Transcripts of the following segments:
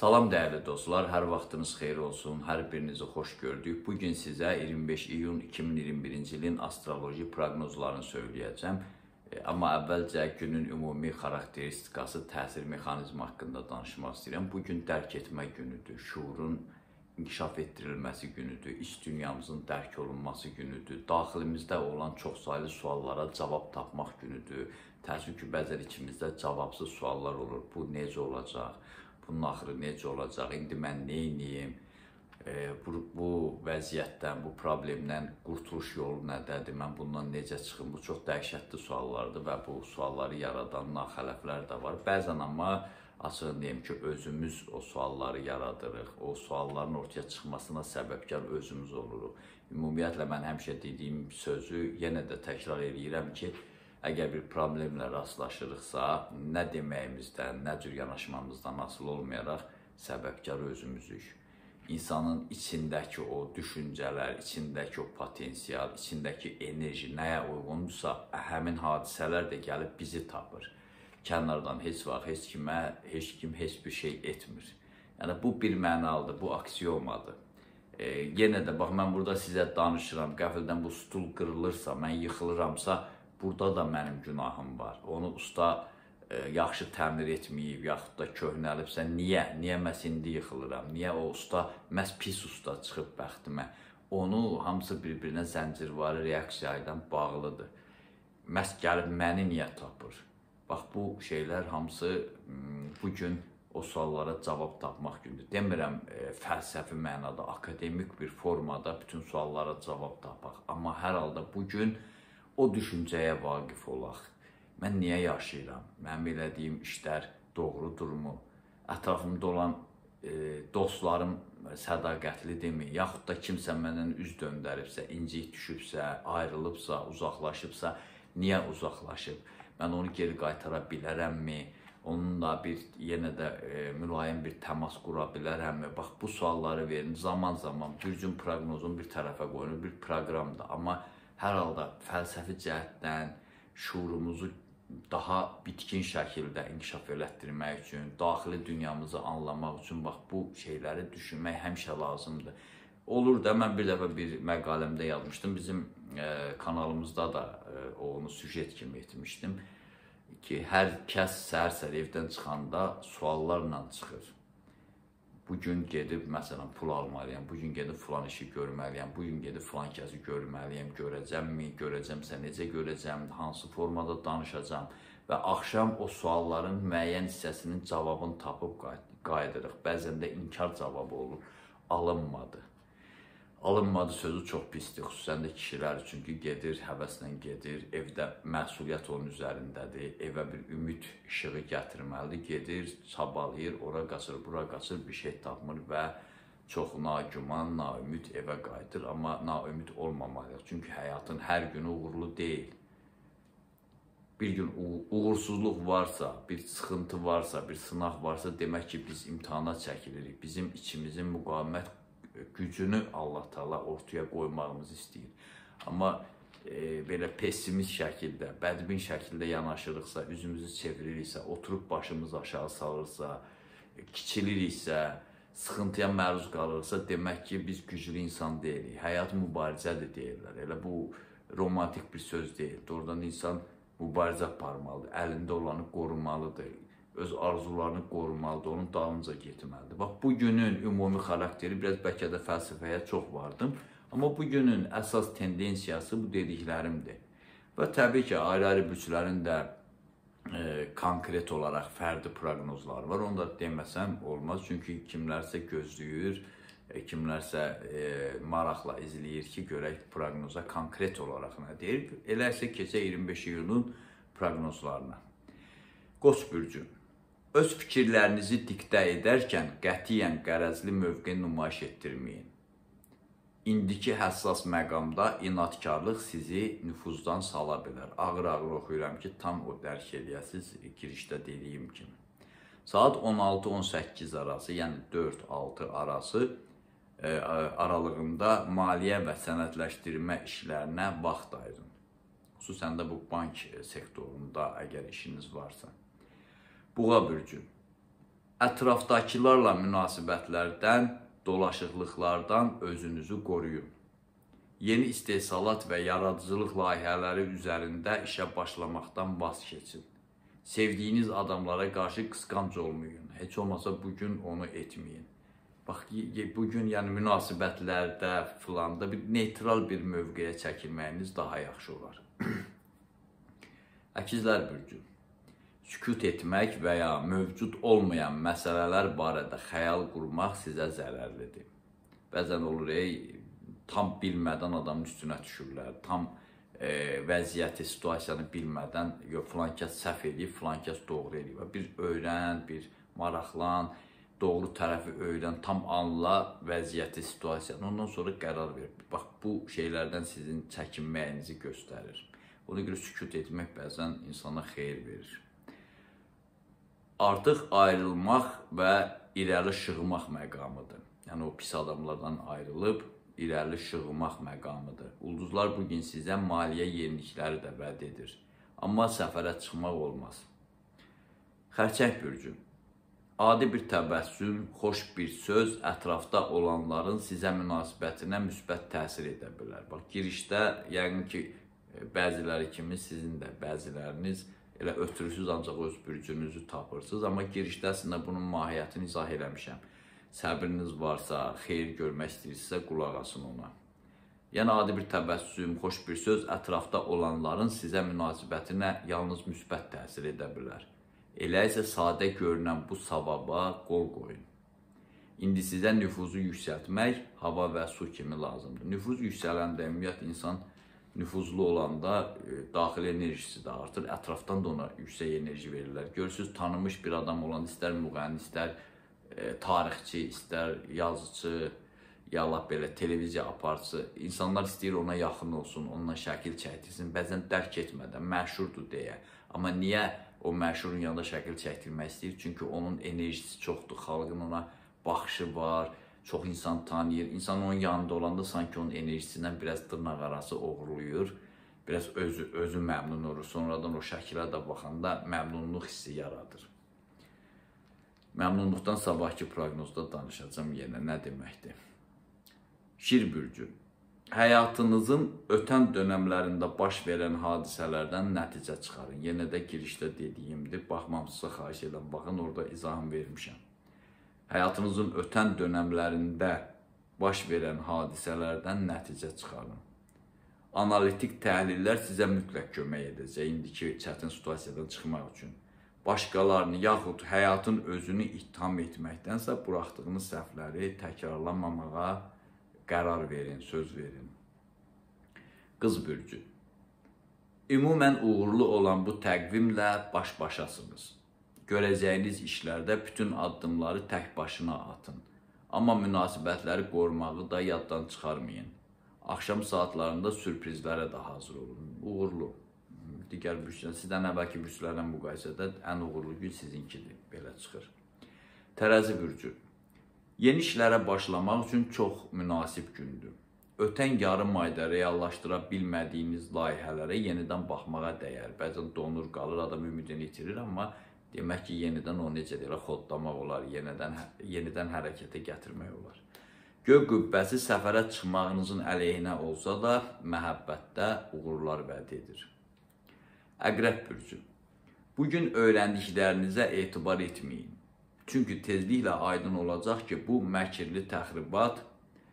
Salam dəyərli dostlar, hər vaxtınız xeyir olsun, hər birinizi xoş gördük. Bugün sizə 25 iyun 2021-ci ilin astroloji proqnozlarını söyləyəcəm. Amma əvvəlcə günün ümumi xarakteristikası, təsir mexanizmi haqqında danışmaq istəyirəm. Bugün dərk etmə günüdür, şuurun inkişaf etdirilməsi günüdür, iç dünyamızın dərk olunması günüdür, daxilimizdə olan çoxsaylı suallara cavab tapmaq günüdür. Təəssüf ki, bəzən içimizdə cavabsız suallar olur, bu necə olacaq? Bunun axırı necə olacaq, indi mən nə edeyim, bu vəziyyətdən, bu problemdən qurtuluş yolu nədədir, mən bundan necə çıxım, bu çox dəhşətli suallardır və bu sualları yaradan naxələflər də var. Bəzən amma açığını deyim ki, özümüz o sualları yaradırıq, o sualların ortaya çıxmasına səbəbkar özümüz oluruq. Ümumiyyətlə, mən həmişə dediyim sözü yenə də təkrar edirəm ki, əgər bir problemlə rastlaşırıqsa, nə deməyimizdən, nə cür yanaşmamızdan asılı olmayaraq səbəbkar özümüzük. İnsanın içindəki o düşüncələr, içindəki o potensial, içindəki enerji nəyə uyğundursa, həmin hadisələr də gəlib bizi tapır. Kənardan heç vaxt heç kim heç bir şey etmir. Yəni, bu bir mənalıdır, bu aksiyomadır. Yenə də, bax, mən burada sizə danışıram, qəfildən bu stul qırılırsa, mən yıxılıramsa, burada da mənim günahım var. Onu usta yaxşı təmir etməyib, yaxud da köhnəlibsə, niyə? Niyə məhz indi yıxılıram? Niyə o usta məhz pis usta çıxıb bəxtimə? Onu hamısı bir-birinə zəncirvari reaksiya ilə bağlıdır. Məhz gəlib məni niyə tapır? Bax, bu şeylər hamısı bugün o suallara cavab tapmaq gündür. Demirəm fəlsəfi mənada, akademik bir formada bütün suallara cavab tapaq. Amma hər halda bugün o düşüncəyə vaqif olaq. Mən niyə yaşayıram? Mənim elədiyim işlər doğrudurmu? Ətrafımda olan dostlarım sədaqətlidirmi? Yaxud da kimsə məndən üz döndəribsə, incik düşübsə, ayrılıbsa, uzaqlaşıbsa, niyə uzaqlaşıb? Mən onu geri qaytara bilərəmmi? Onunla yenə də mülayim bir təmas qura bilərəmmi? Bax, bu sualları verin. Zaman-zaman bir gün proqnozun bir tərəfə qoyulur, bir proqramdır. Amma hər halda fəlsəfi cəhətdən şuurumuzu daha bitkin şəkildə inkişaf elətdirmək üçün, daxili dünyamızı anlamaq üçün, bax, bu şeyləri düşünmək həmişə lazımdır. Olur da, mən bir dəfə bir məqaləmdə yazmışdım, bizim kanalımızda da onu süjet kimi etmişdim ki, hər kəs səhər-səhər evdən çıxanda suallarla çıxır. Bugün gedib, məsələn, pul almalıyam, bugün gedib filan işi görməliyəm, bugün gedib filan kəsi görməliyəm, görəcəmmi, görəcəmsə necə görəcəm, hansı formada danışacam və axşam o sualların müəyyən hissəsinin cavabını tapıb qayıdırıq. Bəzən də inkar cavabı olur, alınmadı. Alınmadı sözü çox pisdir, xüsusən də kişilər üçün ki, gedir, həvəslə gedir, evdə məsuliyyət onun üzərindədir, evə bir ümid işığı gətirməlidir, gedir, çabalayır, ora qaçır, bura qaçır, bir şey tapmır və çox nagüman, naümid evə qayıdır, amma naümid olmamalıyıq, çünki həyatın hər günü uğurlu deyil. Bir gün uğursuzluq varsa, bir sıxıntı varsa, bir sınaq varsa, demək ki, biz imtihana çəkilirik, bizim içimizin müqavimət gücünü Allah Taala ortaya qoymağımızı istəyir. Amma belə pessimist şəkildə, bədbin şəkildə yanaşırıqsa, üzümüzü çeviririksə, oturub başımızı aşağı salırsa, kiçiliriksə, sıxıntıya məruz qalırsa, demək ki, biz güclü insan deyilik. Həyat mübarizədir deyirlər. Elə bu romantik bir söz deyil. Doğrudan insan mübarizə aparmalıdır, əlində olanı qorumalıdır. Öz arzularını qorumalıdır, onun dalınca getməlidir. Bax, bugünün ümumi xarakteri, biraz bəlkə də fəlsəfəyə çox vardım, amma bugünün əsas tendensiyası bu dediklərimdir. Və təbii ki, ayrı-ayrı bürclərin də konkret olaraq fərdi proqnozları var, onu da deməsəm olmaz, çünki kimlərsə gözləyir, kimlərsə maraqla izləyir ki, görək proqnoza konkret olaraq nə deyir. Elə isə keçək 25 iyunun proqnozlarına. Qoç bürcü. Öz fikirlərinizi diktə edərkən qətiyyən qərəzli mövqe nümayiş etdirməyin. İndiki həssas məqamda inadkarlıq sizi nüfuzdan sala bilər. Ağır-ağır oxuyuram ki, tam o dərk edəsiniz girişdə dediyim kimi. Saat 16-18 arası, yəni 4-6 arası aralığında maliyyə və sənədləşdirmə işlərinə vaxt ayırın. Xüsusən də bu bank sektorunda əgər işiniz varsa. Buğa bürcü. Ətrafdakılarla münasibətlərdən, dolaşıqlıqlardan özünüzü qoruyun. Yeni istehsalat və yaradıcılıq layihələri üzərində işə başlamaqdan vaz keçin. Sevdiyiniz adamlara qarşı qısqanc olmayın. Heç olmasa bugün onu etməyin. Bax, bugün yəni münasibətlərdə filanda bir neytral bir mövqeyə çəkilməyiniz daha yaxşı olar. Əkizlər bürcü. Sükut etmək və ya mövcud olmayan məsələlər barədə xəyal qurmaq sizə zərərlidir. Bəzən olur, tam bilmədən adamın üstünə düşürlər, tam vəziyyəti, situasiyanı bilmədən, filan kəs səhv edib, filan kəs doğru edib. Bir öyrən, bir maraqlan, doğru tərəfi öyrən, tam anla vəziyyəti, situasiyanı, ondan sonra qərar ver. Bax, bu şeylərdən sizin çəkinməyinizi göstərir. Ona görə sükut etmək bəzən insana xeyir verir. Artıq ayrılmaq və irəli şığmaq məqamıdır. Yəni, o pis adamlardan ayrılıb, irəli şığmaq məqamıdır. Ulduzlar bugün sizə maliyyə yenilikləri də vəd edir. Amma səfərə çıxmaq olmaz. Xərçəng bürcü. Adi bir təbəssüm, xoş bir söz ətrafda olanların sizə münasibətinə müsbət təsir edə bilər. Bax, girişdə yəqin ki, bəziləri kimi sizin də bəziləriniz elə ötürüsüz ancaq öz bürcünüzü tapırsınız. Amma girişdə əslində bunun mahiyyətini izah eləmişəm. Səbriniz varsa, xeyir görmək istəyirsinizsə, qulaq asın ona. Yəni, adi bir təbəssüm, xoş bir söz ətrafda olanların sizə münasibətinə yalnız müsbət təsir edə bilər. Elə isə sadə görünən bu savaba qol qoyun. İndi sizə nüfuzu yüksəltmək hava və su kimi lazımdır. Nüfuz yüksələndə, ümumiyyətlə, insan nüfuzlu olanda daxili enerjisi də artır. Ətrafdan da ona yüksək enerji verirlər. Görürsünüz, tanınmış bir adam olan, istər müğənni, istər tarixçi, istər yazıcı, ya belə televiziya aparıcısı. İnsanlar istəyir ona yaxın olsun, onunla şəkil çəkdirsin. Bəzən dərk etmədən, məşhurdur deyə. Amma niyə o məşhurun yanında şəkil çəkdirmək istəyir? Çünki onun enerjisi çoxdur, xalqın ona baxışı var, çox insan tanıyır. İnsan onun yanında olanda sanki onun enerjisindən biraz dırnaq arası oğurluyur. Biraz özü məmnun olur. Sonradan o şəkilə də baxanda məmnunluq hissi yaradır. Məmnunluqdan sabahki proqnozda danışacağım yenə nə deməkdir. Şir bürcü. Həyatınızın ötən dönəmlərində baş verən hadisələrdən nəticə çıxarın. Yenə də girişdə dediyimdir. Baxmamsızsa xahiş edən, baxın orada izahım vermişəm. Həyatınızın ötən dönəmlərində baş verən hadisələrdən nəticə çıxarın. Analitik təhlillər sizə mütləq kömək edəcək indiki çətin situasiyadan çıxmaq üçün. Başqalarını yaxud həyatın özünü ittiham etməkdənsə buraxdığınız səhvləri təkrarlanmamağa qərar verin, söz verin. Qız bürcü. Ümumən uğurlu olan bu təqvimlə baş-başasınız. Görəcəyiniz işlərdə bütün addımları tək başına atın. Amma münasibətləri qorumağı da yaddan çıxarmayın. Axşam saatlarında sürprizlərə də hazır olun. Uğurlu. Digər bürclər, sizdən əvvəlki bürclərlə müqayisədə ən uğurlu gün sizinkidir. Belə çıxır. Tərəzi bürcü. Yeni işlərə başlamaq üçün çox münasib gündür. Ötən yarım ayda reallaşdıra bilmədiyiniz layihələrə yenidən baxmağa dəyər. Bəzən donur qalır, adam ümidini itirir, amma demək ki, yenidən o necə deyirlər, xodlamaq olar, yenidən hərəkətə gətirmək olar. Göy qübbəsi səfərə çıxmağınızın əleyhinə olsa da, məhəbbətdə uğurlar vəd edir. Əqrəb bürcü. Bugün öyrəndiklərinizə etibar etməyin. Çünki tezliklə aydın olacaq ki, bu məkirli təxribat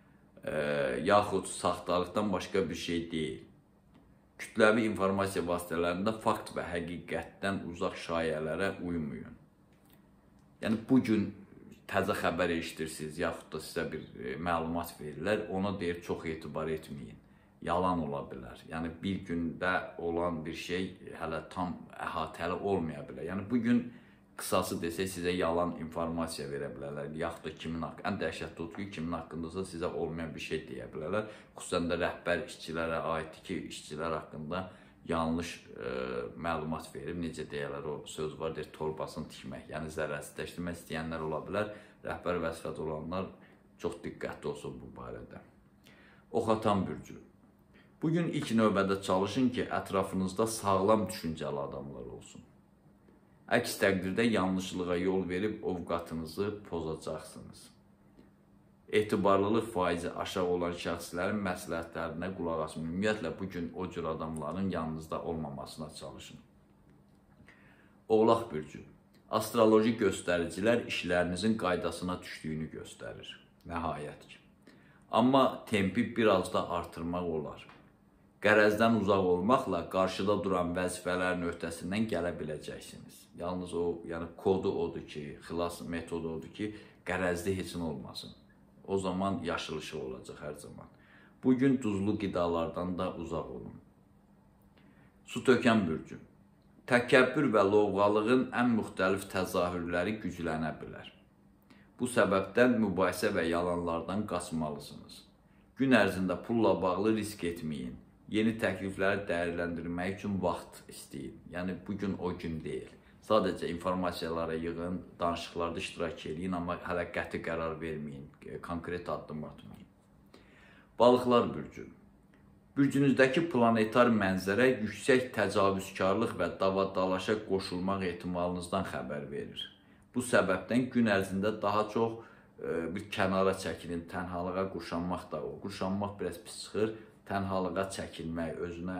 yaxud saxtalıqdan başqa bir şey deyil. Kütləvi informasiya vasitələrində fakt və həqiqətdən uzaq şayələrə uymayın. Yəni, bugün təzə xəbər eşitirsiniz, yaxud da sizə bir məlumat verirlər, ona deyir, çox etibar etməyin. Yalan ola bilər. Yəni, bir gündə olan bir şey hələ tam əhatəli olmaya bilər. Yəni, bugün qısası desək, sizə yalan informasiya verə bilərlər, yaxud da kimin haqqında, ən dəhşətli odur ki, kimin haqqındasa sizə olmayan bir şey deyə bilərlər. Xüsusən də rəhbər işçilərə aiddir ki, işçilər haqqında yanlış məlumat verib, necə deyərlər, o söz var, deyir, torbasını tikmək, yəni zərərsizləşdirmək istəyənlər ola bilər. Rəhbər vəzifədə olanlar çox diqqətli olsun bu barədə. Oxatan bürcü. Bugün ilk növbədə çalışın ki, ətrafınızda sağlam düşüncəli adamlar olsun. Əks təqdirdə yanlışlığa yol verib ovqatınızı pozacaqsınız. Etibarlılıq faizi aşağı olan şəxslərin məsləhətlərinə qulaq asın. Ümumiyyətlə, bugün o cür adamların yanınızda olmamasına çalışın. Oğlaq bürcü. Astroloji göstəricilər işlərinizin qaydasına düşdüyünü göstərir. Nəhayət ki. Amma tempi biraz da artırmaq olar. Qərəzdən uzaq olmaqla qarşıda duran vəzifələrin öhdəsindən gələ biləcəksiniz. Yalnız o, kodu odur ki, xilas metodu odur ki, qərəzdə heç nə olmasın. O zaman yaşıl işıq olacaq hər zaman. Bugün duzlu qidalardan da uzaq olun. Su tökən bürcü. Təkəbbür və lovğalığın ən müxtəlif təzahürləri güclənə bilər. Bu səbəbdən mübahisə və yalanlardan qaçmalısınız. Gün ərzində pulla bağlı risk etməyin. Yeni təklifləri dəyərləndirmək üçün vaxt istəyin. Yəni, bugün o gün deyil. Sadəcə informasiyaları yığın, danışıqlarda iştirak edin, amma hələ qəti qərar verməyin, konkret addım atmayın. Balıqlar bürcü. Bürcünüzdəki planetar mənzərə yüksək təcavüzkarlıq və davadalaşa qoşulmaq ehtimalınızdan xəbər verir. Bu səbəbdən gün ərzində daha çox bir kənara çəkilin, tənhalığa quşanmaq da o. Quşanmaq biraz pis çıxır. Tənhalığa çəkilmək,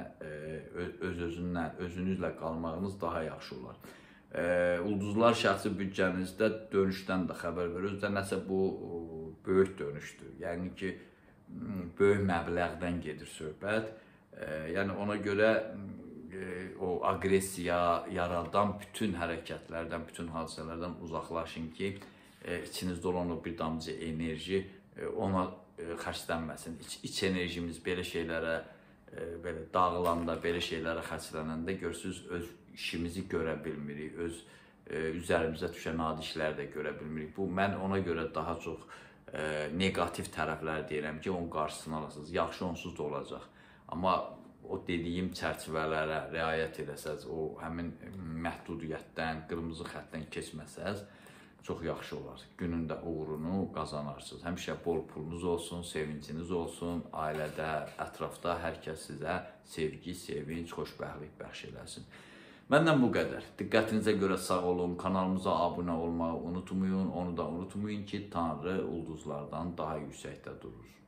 özünüzlə qalmağınız daha yaxşı olar. Ulduzlar şəxsi büdcənizdə dönüşdən də xəbər verir. Özdə nəsə bu böyük dönüşdür. Yəni ki, böyük məbləğdən gedir söhbət. Yəni ona görə o agresiya yaradan bütün hərəkətlərdən, bütün hadisələrdən uzaqlaşın ki, içinizdə olan o bir damcı enerji ona xərclənməsin. İç enerjimiz belə şeylərə dağılanda, belə şeylərə xərclənəndə görürsünüz, öz işimizi görə bilmirik, öz üzərimizə düşən adi işləri də görə bilmirik. Mən ona görə daha çox negativ tərəflər deyirəm ki, onun qarşısını alasınız. Yaxşı onsuz da olacaq. Amma o dediyim çərçivələrə riayət edəsəz, o həmin məhdudiyyətdən, qırmızı xəttdən keçməsəz, çox yaxşı olar. Günün də uğurunu qazanarsınız. Həmişə bol pulunuz olsun, sevinciniz olsun, ailədə, ətrafda hər kəs sizə sevgi, sevinç, xoşbəxtlik bəxş eləsin. Məndən bu qədər. Diqqətinizə görə sağ olun, kanalımıza abunə olmağı unutmayın, onu da unutmayın ki, Tanrı ulduzlardan daha yüksəkdə durur.